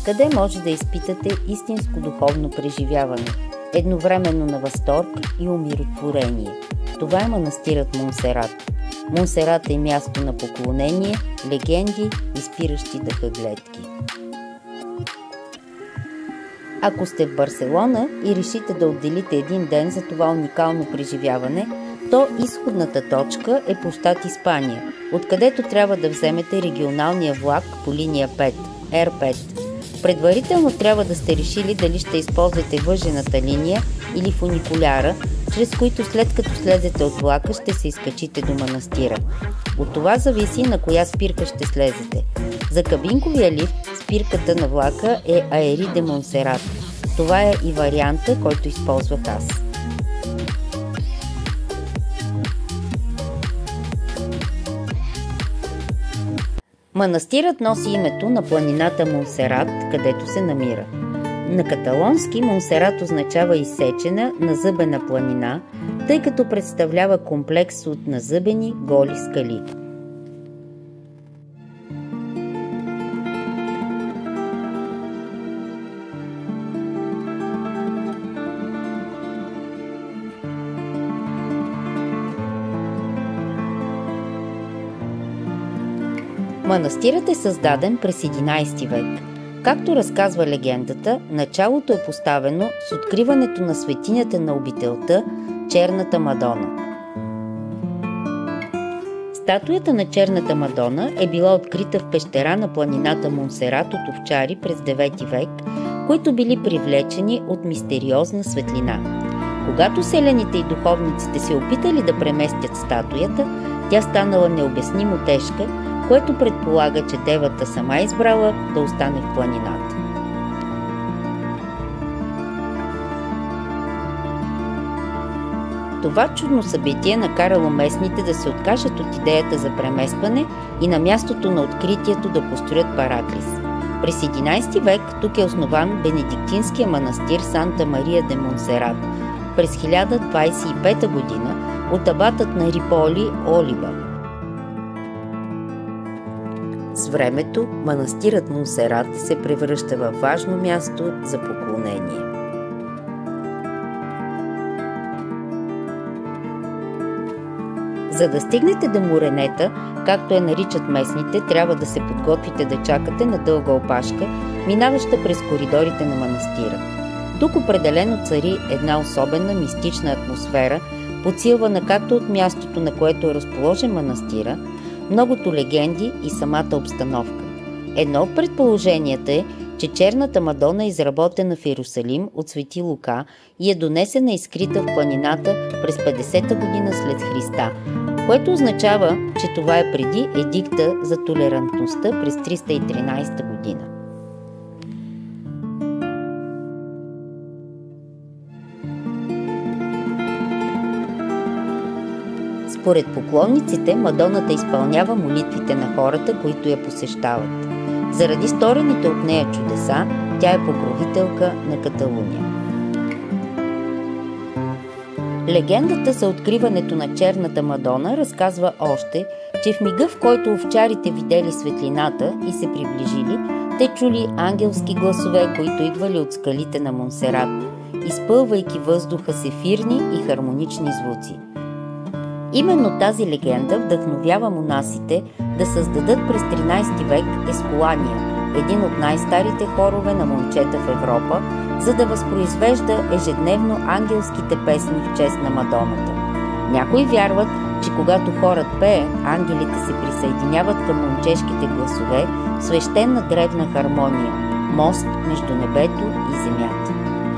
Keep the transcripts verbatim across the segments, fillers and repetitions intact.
къде може да изпитате истинско духовно преживяване, едновременно на възторг и умиротворение. Това е манастирът Монсерат. Монсерат е място на поклонение, легенди и спиращи дъха гледки. Ако сте в Барселона и решите да отделите един ден за това уникално преживяване, то изходната точка е площад Испания, откъдето трябва да вземете регионалния влак по линия пет, Р пет. Предварително трябва да сте решили дали ще използвате въжената линия или фуникуляра, чрез които след като слезете от влака ще се изкачите до манастира. От това зависи на коя спирка ще слезете. За кабинковия лифт спирката на влака е Аери де Монсерат. Това е и варианта, който използвах аз. Манастирът носи името на планината Монсерат, където се намира. На каталонски Монсерат означава изсечена, назъбена планина, тъй като представлява комплекс от назъбени голи скали. Манастирът е създаден през единайсети век. Както разказва легендата, началото е поставено с откриването на светинята на обителта Черната Мадона. Статуята на Черната Мадона е била открита в пещера на планината Монсерат от овчари през девети век, които били привлечени от мистериозна светлина. Когато селяните и духовниците се опитали да преместят статуята, тя станала необяснимо тежка, което предполага, че девата сама избрала да остане в планината. Това чудно събитие накарало местните да се откажат от идеята за преместване и на мястото на откритието да построят параклис. През единайсети век тук е основан бенедиктинския манастир Санта Мария де Монсерат. През хиляда двайсет и пета година от абатът на Риполи Олиба. С времето манастирът Монсерат се превръща във важно място за поклонение. За да стигнете до Моренета, както я наричат местните, трябва да се подготвите да чакате на дълга опашка, минаваща през коридорите на манастира. Тук определено цари една особена мистична атмосфера, подсилвана както от мястото, на което е разположен манастира, многото легенди и самата обстановка. Едно от предположенията е, че Черната Мадона е изработена в Иерусалим от свети Лука и е донесена и скрита в планината през петдесета година след Христа, което означава, че това е преди едикта за толерантността през триста и тринайсета година. Според поклонниците, Мадоната изпълнява молитвите на хората, които я посещават. Заради сторените от нея чудеса, тя е покровителка на Каталуния. Легендата за откриването на Черната Мадона разказва още, че в мига, в който овчарите видели светлината и се приближили, те чули ангелски гласове, които идвали от скалите на Монсерат, изпълвайки въздуха с ефирни и хармонични звуци. Именно тази легенда вдъхновява монасите да създадат през тринайсети век Ескулания, един от най-старите хорове на момчета в Европа, за да възпроизвежда ежедневно ангелските песни в чест на Мадоната. Някои вярват, че когато хорът пее, ангелите се присъединяват към момчешките гласове в свещена древна хармония, мост между небето и земята.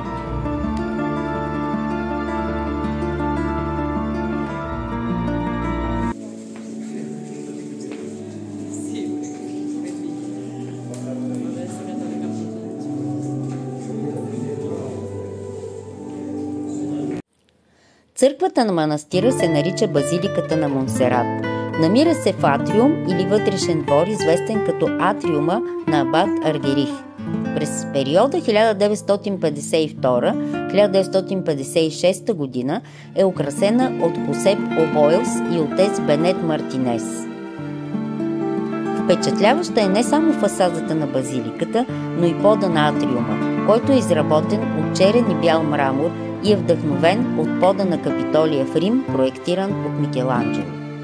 Църквата на манастира се нарича Базиликата на Монсерат. Намира се в атриум или вътрешен двор, известен като атриума на абат Аргерих. През периода хиляда деветстотин петдесет и втора до хиляда деветстотин петдесет и шеста година е украсена от Хосеп Обойлс и отец Бенет Мартинес. В Впечатляваща е не само фасадата на базиликата, но и пода на атриума, който е изработен от черен и бял мрамор и е вдъхновен от пода на Капитолия в Рим, проектиран от Микеланджело.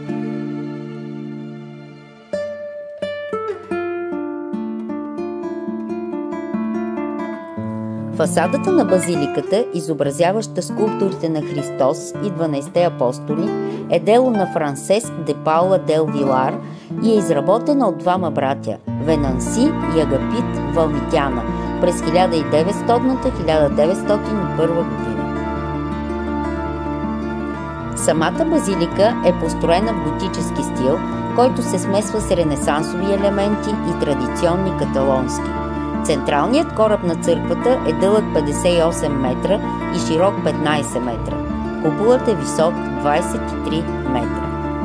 Фасадата на базиликата, изобразяваща скулптурите на Христос и дванайсетте апостоли, е дело на Франсеск де Паула дел Вилар и е изработена от двама братя – Венанси и Агапит Валмитяна през хиляда деветстотна - хиляда деветстотин и първа година. Самата базилика е построена в готически стил, който се смесва с ренесансови елементи и традиционни каталонски. Централният кораб на църквата е дълъг петдесет и осем метра и широк петнайсет метра. Куполът е висок двайсет и три метра.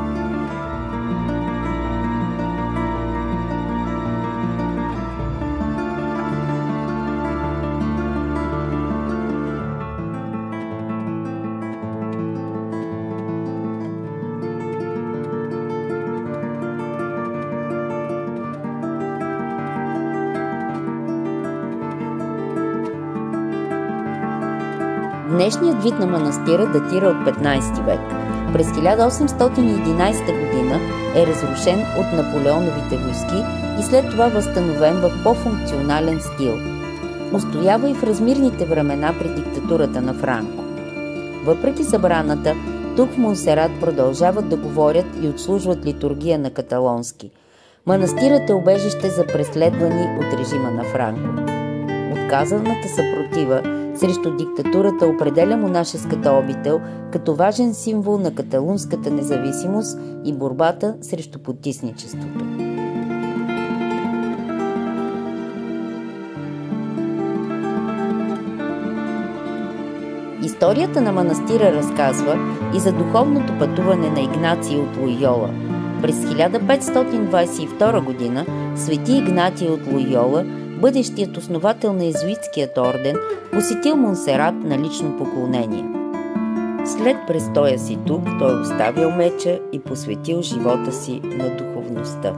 Днешният вид на манастира датира от петнайсети век. През хиляда осемстотин и единайсета година е разрушен от Наполеоновите войски и след това възстановен в по-функционален стил. Устоява и в размирните времена при диктатурата на Франко. Въпреки забраната, тук в Монсерат продължават да говорят и отслужват литургия на каталонски. Манастирът е убежище за преследвани от режима на Франко. Отказаната съпротива срещу диктатурата определя монашеската обител като важен символ на каталунската независимост и борбата срещу потисничеството. Историята на манастира разказва и за духовното пътуване на Игнатий от Лойола. През хиляда петстотин двайсет и втора година свети Игнатий от Лойола, бъдещият основател на езуитският орден, посетил Монсерат на лично поклонение. След престоя си тук той оставил меча и посветил живота си на духовността.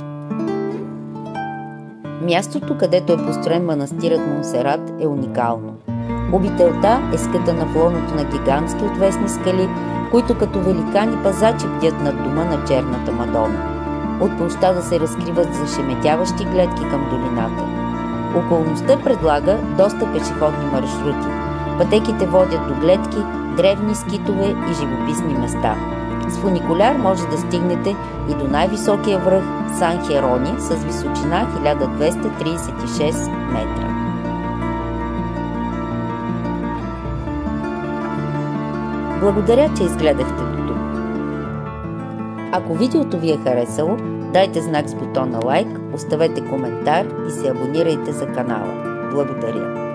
Мястото, където е построен манастирът Монсерат, е уникално. Обителта е скътана в лоното на гигантски отвесни скали, които като великани пазачи бдят над дома на черната Мадона. От площада се разкриват зашеметяващи гледки към долината. Околността предлага доста пешеходни маршрути. Пътеките водят до гледки, древни скитове и живописни места. С фуникуляр може да стигнете и до най-високия връх Сан Херони с височина хиляда двеста трийсет и шест метра. Благодаря, че изгледахте до тук. Ако видеото ви е харесало, дайте знак с бутона лайк, оставете коментар и се абонирайте за канала. Благодаря!